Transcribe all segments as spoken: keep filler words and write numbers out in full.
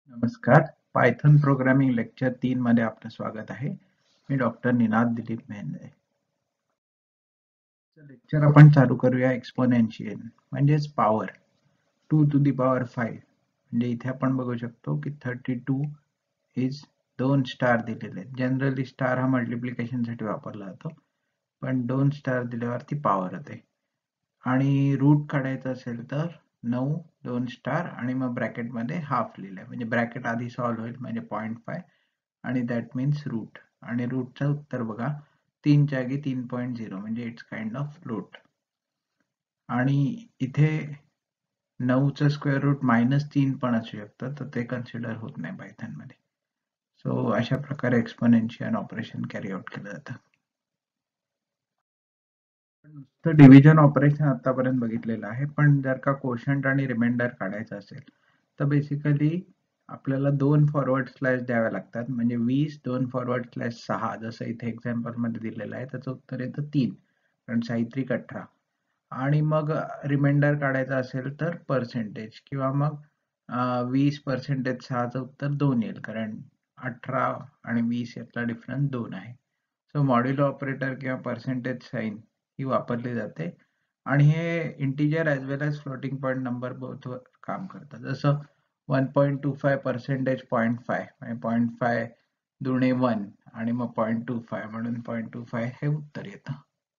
नमस्कार. Python programming lecture तीन मध्ये आपलं स्वागत आहे. मी डॉक्टर निनाद दिलीप मेहंदे. लेक्चर आपण चालू करूया एक्सपोनेन्शियल म्हणजेच power two two the power five. म्हणजे इथे आपण बघू शकतो की थर्टी टू इज दोन स्टार दिलेले आहेत. जनरली स्टार हा मल्टिप्लिकेशन साठी वापरला जातो, पण दोन स्टार दिल्यावरती पॉवर होते. आणि रूट काढायचं असेल तर नऊ दोन स्टार आणि मग ब्रॅकेट मध्ये हाफ लिहिलंय, म्हणजे ब्रॅकेट आधी सॉल्व्ह होईल म्हणजे पॉईंट फाय आणि दॅट मीन्स रूट. आणि रूटचं उत्तर बघा तीन जागी तीन पॉईंट झिरो म्हणजे इट्स काइंड ऑफ फ्लोट. आणि इथे नऊचं स्क्वेअर रूट मायनस तीन पण असू शकतं, तर ते कन्सिडर होत नाही पायथन मध्ये. सो अशा प्रकारे एक्सपोनेन्शियल ऑपरेशन कॅरी आउट केलं जातं. नुसतं डिव्हिजन ऑपरेशन आतापर्यंत बघितलेलं आहे, पण जर का कोशंट आणि रिमाइंडर काढायचं असेल तर बेसिकली आपल्याला दोन फॉरवर्ड स्लॅश द्याव्या लागतात. म्हणजे वीस दोन फॉरवर्ड स्लॅश सहा, जसं इथे एक्झाम्पल मध्ये दिलेलं आहे, त्याचं उत्तर येतं तीन, कारण साहित्रिक अठरा. आणि मग रिमाइंडर काढायचा असेल तर पर्सेंटेज, किंवा मग वीस पर्सेंटेज सहाचं उत्तर दोन येईल, कारण अठरा आणि वीस यातला डिफरन्स दोन आहे. सो मॉड्युलो ऑपरेटर किंवा पर्सेंटेज साईन ही वापरली जाते. आणि हे integer as well as floating point number बोथवर काम करतं. जसं one point two five percentage point five म्हणजे पॉईंट फाय दुणे वन आणि मग पॉईंट टू फाय म्हणून पॉईंट टू फाय हे उत्तर येतं.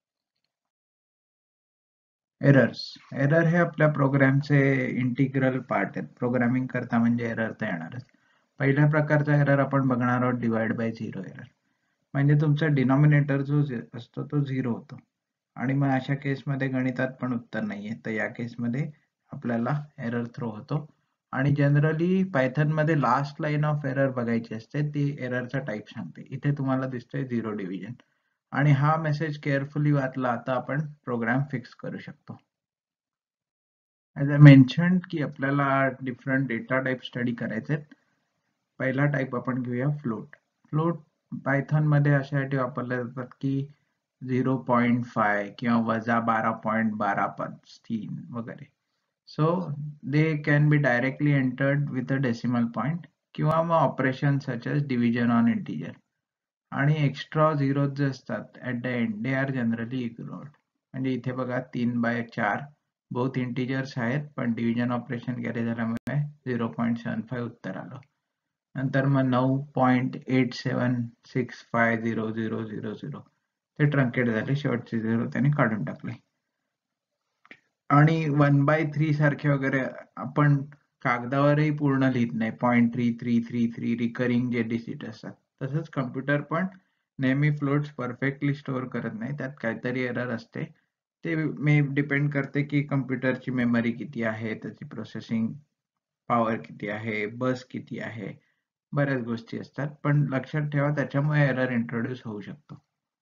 एरर्स एरर हे आपल्या प्रोग्रामचे इंटिग्रल पार्ट आहेत. प्रोग्रामिंग करता म्हणजे एरर तर येणारच. पहिल्या प्रकारचा एरर आपण बघणार आहोत डिवाइड बाय झिरो एरर. म्हणजे तुमचा डिनॉमिनेटर जो असतो तो झिरो होतो, आणि मग अशा केसमध्ये गणितात पण उत्तर नाहीये, तर या केसमध्ये आपल्याला एरर थ्रो होतो. आणि जनरली पायथन मध्ये लास्ट लाईन ऑफ एरर बघायची असते, ती एररचा टाईप सांगते. इथे तुम्हाला दिसतंय झिरो डिव्हिजन, आणि हा मेसेज केअरफुली वाचला आता आपण प्रोग्राम फिक्स करू शकतो. ॲज आय मेन्शन की आपल्याला डिफरंट डेटा टाईप स्टडी करायचे. पहिला टाईप आपण घेऊया फ्लोट. फ्लोट पायथन मध्ये अशासाठी वापरले जातात की झिरो पॉईंट फाय किंवा वजा बारा पॉईंट बारा पाच तीन वगैरे. So they can be directly entered with a decimal point, किंवा मग operation such as division on integer. आणि एक्स्ट्रा झिरो जे असतात at the end they are generally ignored. म्हणजे इथे बघा तीन बाय चार बोथ इंटिजर्स आहेत, पण डिव्हिजन ऑपरेशन कॅरी झाल्यामुळे झिरो पॉईंट सेवन फाय उत्तर आलं. नंतर मग नऊ point eight seven six five zero zero zero zero ते ट्रंकेट झाले, शेवटचे झिरो त्याने काढून टाकले. आणि वन बाय थ्री सारखे वगैरे आपण कागदावरही पूर्ण लिहित नाही, point three three three three recurring जे डिजिट असतात. तसंच कम्प्युटर पण नेहमी फ्लोट्स परफेक्टली स्टोअर करत नाही, त्यात काहीतरी एरर असते. ते मे डिपेंड करते की कम्प्युटरची मेमरी किती आहे, त्याची प्रोसेसिंग पॉवर किती आहे, बस किती आहे, बऱ्याच गोष्टी असतात. पण लक्षात ठेवा त्याच्यामुळे एरर इंट्रोड्यूस होऊ शकतो.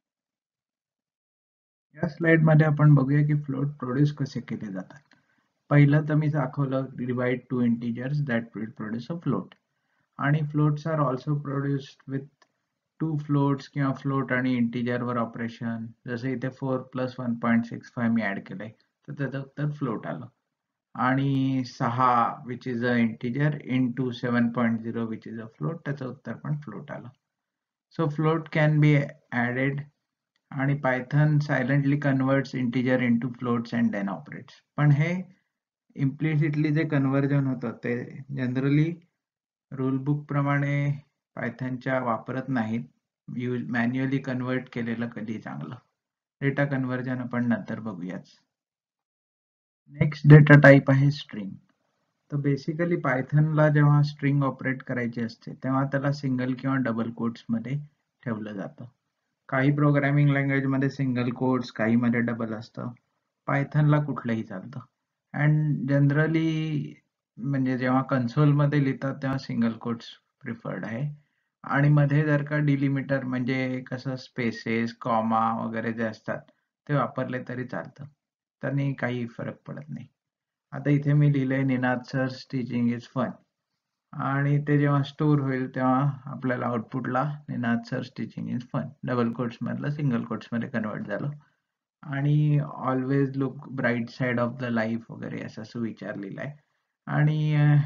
या स्लाइड मध्ये आपण बघूया की फ्लोट प्रोड्यूस कसे केले जातात. पहिलं तर मी दाखवलं divide two integers that will produce a float. आणि floats are also produced with two floats किंवा फ्लोट आणि इंटिजर वर ऑपरेशन. जसं इथे four plus one point six five मी ऍड केलंय, तर त्याचं उत्तर फ्लोट आलं. आणि सहा which is a integer in two seven point zero which is a float, त्याचं उत्तर पण फ्लोट आलं. So float can be added. आणि Python silently converts integer into floats and then operates. पण हे इम्प्लिसिटली जे कन्व्हर्जन होतं ते जनरली रूल बुक प्रमाणे पायथनच्या वापरत नाहीत. यूज मॅन्युअली कन्वर्ट केलेलं कधी चांगलं. डेटा कन्व्हर्जन आपण नंतर बघूयाच. नेक्स्ट डेटा टाईप आहे स्ट्रिंग. तर बेसिकली पायथनला जेव्हा स्ट्रिंग ऑपरेट करायची असते तेव्हा त्याला सिंगल किंवा डबल कोट्स मध्ये ठेवलं जातं. काही प्रोग्रामिंग लँग्वेज मध्ये सिंगल कोट्स, काही मध्ये डबल असतं. पायथनला कुठलंही चालतं. अँड जनरली म्हणजे जेव्हा कन्सोल मध्ये लिहितात तेव्हा सिंगल कोट्स प्रिफर्ड आहे. आणि मध्ये जर का डिलिमिटर म्हणजे कसं स्पेसेस कॉमा वगैरे जे असतात ते वापरले तरी चालतं, त्यांनी काही फरक पडत नाही. आता इथे मी लिहिलंय Ninad sir teaching is fun, आणि ते जेव्हा स्टोर होईल तेव्हा आपल्याला आउटपुटला Ninad sir teaching is fun double quotes मधलं सिंगल कोट्स मध्ये कन्वर्ट झालं. आणि always look bright side of the life वगैरे असं सुविचार लिहिलाय. आणि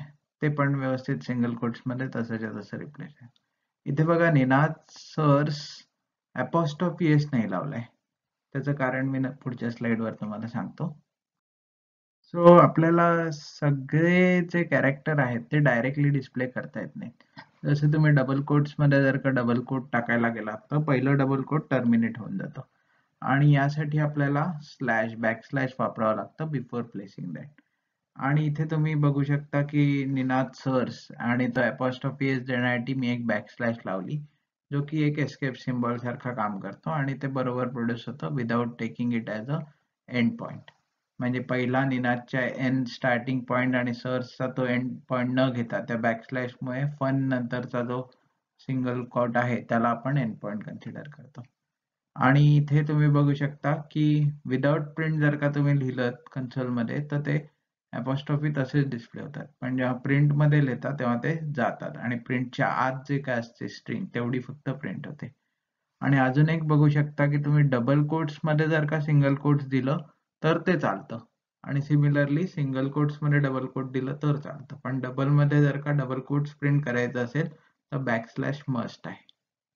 ते पण व्यवस्थित सिंगल कोट्स मध्ये तसंच्या तसं रिप्लेस आहे. इथे बघा निनाद सर्स अपॉस्ट्रॉफी एस नाही लावलाय. त्याचं कारण मी पुढच्या स्लाइडवर तुम्हाला सांगतो. सो आपल्याला सगळे जे कॅरेक्टर आहेत ते डायरेक्टली डिस्प्ले करता येत नाही. जसं तुम्ही डबल कोट्स मध्ये जर का डबल कोट टाकायला गेला तर पहिलं डबल कोट टर्मिनेट होऊन जातं आणि यासाठी आपल्याला स्लॅश बॅक स्लॅश वापरावं लागतं बिफोर प्लेसिंग दॅट. आणि इथे तुम्ही बघू शकता की निनाद सर्स आणि तो अपॉस्ट्रॉफी एस देण्यासाठी मी एक बॅक स्लॅश लावली जो की एक एस्केप सिम्बॉल सारखा काम करतो आणि ते बरोबर प्रोड्यूस होतं without taking it as a end point. म्हणजे पहिला निनादच्या एंड स्टार्टिंग पॉइंट आणि सर्सचा तो एंड पॉइंट न घेता त्या बॅकस्लॅशमुळे फन नंतरचा जो सिंगल कोट आहे त्याला आपण एंड पॉइंट कन्सिडर करतो. आणि इथे तुम्ही बघू शकता की विदाउट प्रिंट जर का तुम्ही लिहिलं कन्सोलमध्ये तर ते अपॉस्ट्रॉफी तसेच डिस्प्ले होतात, पण जेव्हा प्रिंटमध्ये लिहितात तेव्हा ते जातात आणि प्रिंटच्या आत जे काय असते स्ट्रिंग तेवढी फक्त प्रिंट होते. आणि अजून एक बघू शकता की तुम्ही डबल कोट्स मध्ये जर का सिंगल कोट्स दिलं तर ते चालतं आणि सिमिलरली सिंगल कोट्स मध्ये डबल कोट दिलं तर चालतं, पण डबल मध्ये जर का डबल कोट्स प्रिंट करायचं असेल तर बॅकस्लॅश मस्ट आहे.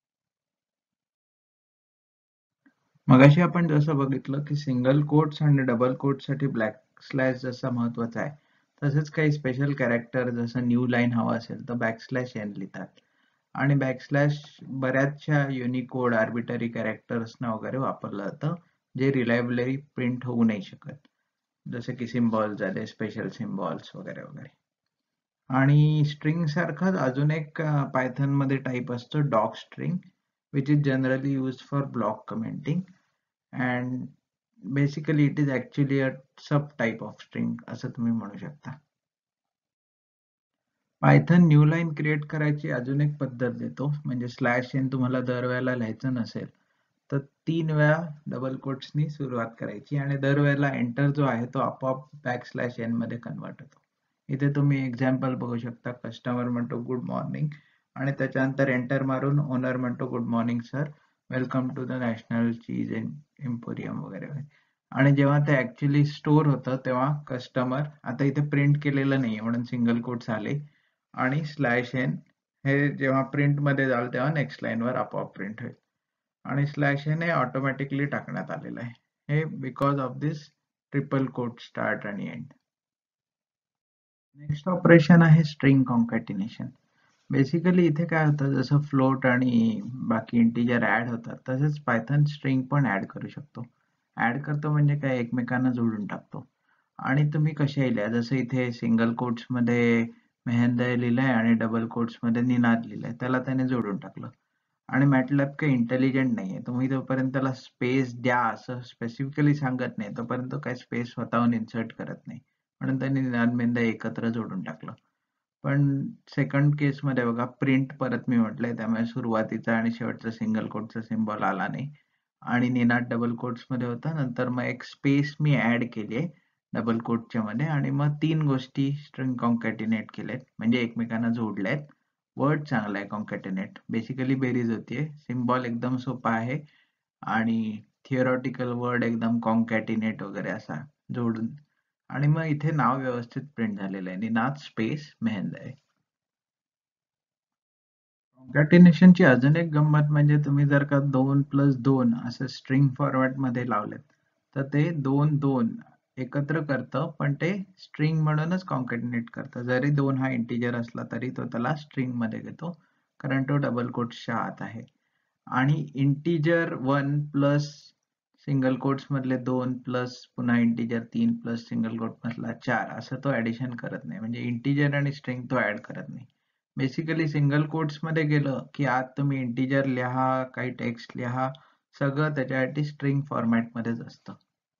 मगाशी आपण जसं बघितलं की सिंगल कोट्स आणि डबल कोट्स साठी ब्लॅक स्लॅश जसा महत्वाचा आहे तसेच काही स्पेशल कॅरेक्टर जसं न्यू लाईन हवा असेल तर बॅकस्लॅश एन लिहितात आणि बॅकस्लॅश बऱ्याचशा युनिकोड आर्बिटरी कॅरेक्टर्सना वगैरे वापरलं जातं जे रिलायबली प्रिंट होऊ नाही शकत, जसे की सिम्बॉल झाले स्पेशल सिम्बॉल्स वगैरे वगैरे. आणि स्ट्रिंग सारखाच अजून एक पायथन मध्ये टाईप असतो doc string which is generally use for block commenting and basically it is actually a sub type of string असं तुम्ही म्हणू शकता. पायथन न्यू लाईन क्रिएट करायची अजून एक पद्धत देतो, म्हणजे स्लॅश एन तुम्हाला दरवेळेला लिहायचं नसेल तर तीन वेळा डबल कोट्सनी सुरुवात करायची आणि दरवेळेला एंटर जो आहे तो आपोआप बॅक स्लॅश एन मध्ये कन्वर्ट होतो. इथे तुम्ही एक्झाम्पल बघू शकता, कस्टमर म्हणतो गुड मॉर्निंग आणि त्याच्यानंतर एंटर मारून ओनर म्हणतो good morning sir, welcome to the national cheese emporium वगैरे. आणि जेव्हा ते ऍक्च्युली स्टोर होतं तेव्हा कस्टमर, आता इथे प्रिंट केलेलं नाही म्हणून सिंगल कोट्स आले आणि स्लॅश एन हे जेव्हा प्रिंट मध्ये जाल तेव्हा नेक्स्ट लाईन वर आपोआप प्रिंट होईल आणि स्लॅश एन हे ऑटोमॅटिकली टाकण्यात आलेलं आहे, हे because of this triple quote start आणि एंड. नेक्स्ट ऑपरेशन आहे स्ट्रिंग कॉन्कॅटिनेशन. बेसिकली इथे काय होतं, जसं फ्लोट आणि बाकी इंटिजर ऍड होतात तसेच पायथन स्ट्रिंग पण ऍड करू शकतो. ऍड करतो म्हणजे काय, एकमेकांना जोडून टाकतो. आणि तुम्ही कसे लिहा, जसं इथे सिंगल कोट्स मध्ये मेहंदय लिहिलंय आणि डबल कोट्स मध्ये निनाद लिहिलंय, त्याला त्याने जोडून टाकलं. आणि मॅटलॅब काही इंटेलिजंट नाहीये, तुम्ही जोपर्यंत त्याला स्पेस द्या असं स्पेसिफिकली सांगत नाही तोपर्यंत काही स्पेस स्वतःहून इन्सर्ट करत नाही, म्हणून त्यांनी निनाद मेहंदय एकत्र जोडून टाकलं. पण सेकंड केस मध्ये बघा, प्रिंट परत मी म्हटलंय त्यामुळे सुरुवातीचा आणि शेवटचा सिंगल कोटचा सिम्बॉल आला नाही आणि निनाद डबल कोट्स मध्ये होता. नंतर मग एक स्पेस मी ऍड केली डबल कोटच्या मध्ये आणि मग तीन गोष्टी स्ट्रिंग कॉन्कॅटिनेट केल्यात, म्हणजे एकमेकांना जोडल्यात. वर्ड चांगला आहे कॉन्कॅटिनेट, बेसिकली बेरीज होतीये. सिम्बॉल एकदम सोपा आहे आणि थिओरॉटिकल वर्ड एकदम कॉन्कॅटिनेट वगैरे असा जोडून. आणि मग इथे नाव व्यवस्थित प्रिंट झालेलं आहे, निनाद स्पेस मेहंदय. कॉन्कॅटिनेशनची अजून एक गंमत म्हणजे तुम्ही जर का दोन प्लस दोन असं स्ट्रिंग फॉर्मॅट मध्ये लावलेत तर ते दोन दोन एकत्र करतं, पण ते स्ट्रिंग म्हणूनच कॉन्कॅटिनेट करतं. जरी दोन हा इंटिजर असला तरी तो त्याला स्ट्रिंग मध्ये घेतो कारण तो डबल कोट्सच्या आत आहे. आणि integer one plus single quotes मधले दोन प्लस पुन्हा इंटिजर तीन प्लस सिंगल कोट मधला चार असं तो ऍडिशन करत नाही, म्हणजे इंटिजर आणि स्ट्रिंग तो ऍड करत नाही. बेसिकली सिंगल कोट्स मध्ये गेलं की आत तुम्ही इंटिजर लिहा, काही टेक्स्ट लिहा, सगळं त्याच्यासाठी स्ट्रिंग फॉर्मॅट मध्येच असतं.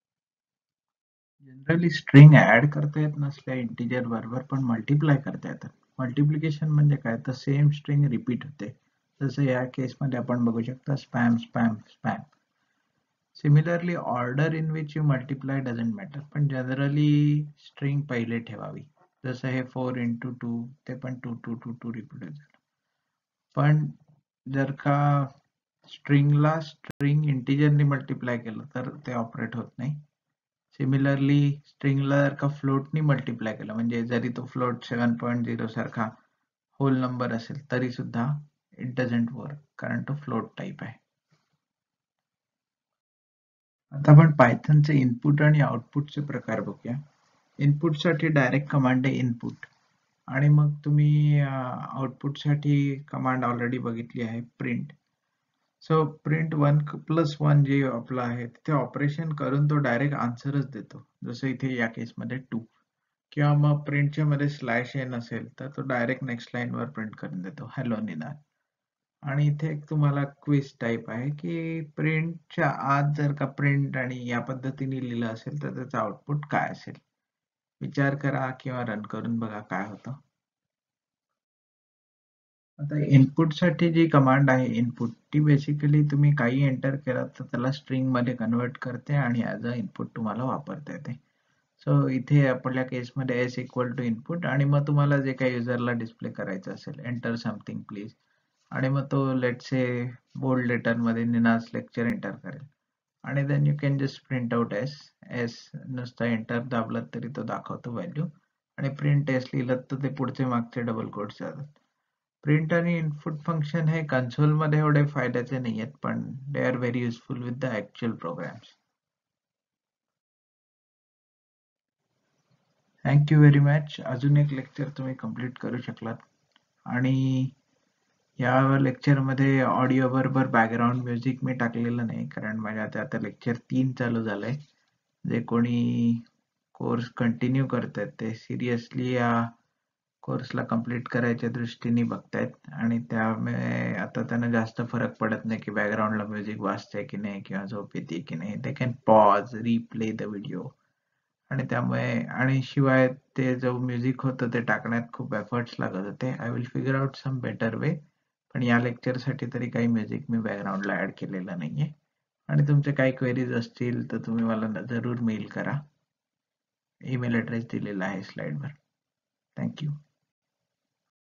जनरली स्ट्रिंग ऍड करता येत नसल्या इंटिजर बरोबर पण मल्टिप्लाय करता येतात. मल्टिप्लिकेशन म्हणजे काय, तर सेम स्ट्रिंग रिपीट होते, जसं या केस मध्ये आपण बघू शकता spam spam spam. Similarly order in which you multiply doesn't matter, पण जनरली स्ट्रिंग पहिले ठेवावी. जसं हे फोर इंटू टू ते पण two two two two repeat झालं. पण जर का स्ट्रिंगला स्ट्रिंग इंटिजरनी मल्टिप्लाय केलं तर ते ऑपरेट होत नाही. सिमिलरली स्ट्रिंगला जर का फ्लोटनी मल्टिप्लाय केलं म्हणजे जरी तो फ्लोट सेवन पॉईंट झिरो सारखा होल नंबर असेल तरी सुद्धा इट डझंट वर्क कारण तो फ्लोट टाईप आहे. आता आपण पायथनचे इनपुट आणि आउटपुटचे प्रकार बघूया. इनपुटसाठी डायरेक्ट कमांड आहे इनपुट आणि मग तुम्ही आउटपुटसाठी कमांड ऑलरेडी बघितली आहे print. So print one plus one जे आपलं आहे तिथे ऑपरेशन करून तो डायरेक्ट आन्सरच देतो, जसं इथे या केसमध्ये टू. किंवा मग प्रिंटच्या मध्ये स्लॅश एन असेल तर तो डायरेक्ट नेक्स्ट लाईनवर प्रिंट करून देतो हॅलो निदान. आणि इथे एक तुम्हाला क्विज टाईप आहे की प्रिंटच्या आत जर का प्रिंट आणि या पद्धतीने लिहिलं असेल तर त्याचं आउटपुट काय असेल. विचार करा किंवा रन करून बघा काय होतं. आता इनपुटसाठी जी कमांड आहे इनपुट ती बेसिकली तुम्ही काही एंटर केलात तर त्याला स्ट्रिंग मध्ये कन्वर्ट करते आणि ॲज अ इनपुट तुम्हाला वापरता येते. सो इथे आपल्या केसमध्ये एस इक्वल टू इनपुट आणि मग तुम्हाला जे काही युजरला डिस्प्ले करायचं असेल एंटर समथिंग प्लीज आणि मग तो लेट से बोल्ड लेटर मध्ये निनास लेक्चर एंटर करेल आणि then you can just print out S. S नुसतं एंटर दाबलं तरी तो दाखवतो व्हॅल्यू आणि प्रिंट एस लिहिलं तर ते पुढचे मागचे डबल कोट्स जातात. प्रिंट आणि इनपुट फंक्शन हे कन्सोल मध्ये एवढे फायद्याचे नाही आहेत पण they are very useful with the actual programs. Thank you very much. अजून एक लेक्चर तुम्ही कम्प्लीट करू शकलात आणि या लेक्चरमध्ये ऑडिओ बरोबर बॅकग्राऊंड म्युझिक मी टाकलेलं नाही कारण माझ्या आता आता लेक्चर तीन चालू झालंय. जे कोणी कोर्स कंटिन्यू करतात ते सिरियसली या कोर्सला कंप्लीट करायच्या दृष्टीने बघतायत आणि त्यामुळे आता त्यांना जास्त फरक पडत नाही की बॅकग्राऊंडला म्युझिक वाजतंय की नाही किंवा झोप येते की नाही. They can pause replay the video आणि त्यामुळे आणि शिवाय ते जो म्युझिक होतं ते टाकण्यात खूप एफर्ट्स लागत होते. I will figure out some better way. पण या लेक्चरसाठी तरी काही म्युझिक मी बॅकग्राऊंडला ऍड केलेलं नाहीये. आणि तुमचे काही क्वेरीज असतील तर तुम्ही मला जरूर मेल करा. ईमेल ॲड्रेस दिलेला आहे स्लाईडवर. थँक्यू.